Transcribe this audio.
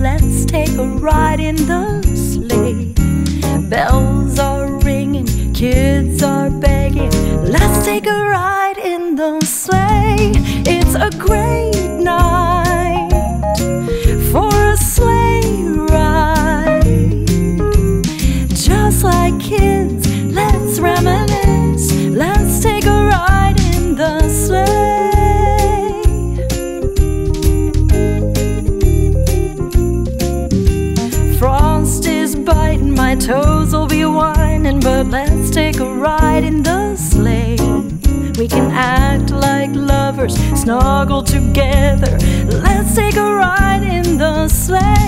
let's take a ride in the sleigh. Bells are ringing, kids are begging, let's take a ride in the sleigh. It's a great night for a sleigh ride. Just like kids, let's reminisce, let's take a ride in the sleigh. Frost is biting, my toes will be whining, but let's take a ride in the sleigh. We can act like lovers, snuggle together, let's take a ride in the sleigh.